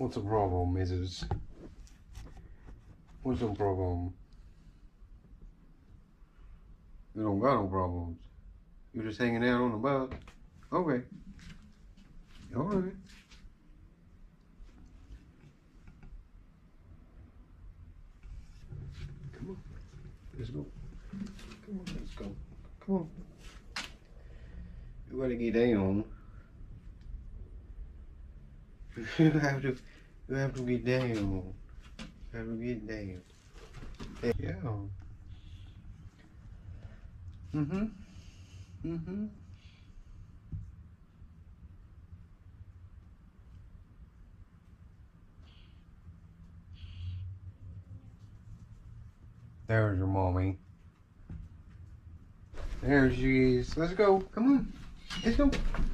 What's the problem, Mrs.? What's the problem? You don't got no problems. You're just hanging out on the bus. Okay. Alright. Come on. Let's go. Come on, let's go. Come on. You gotta get down. You have to get down. You have to get down. Yeah. Mm-hmm. There's your mommy. There she is. Let's go. Come on. Let's go.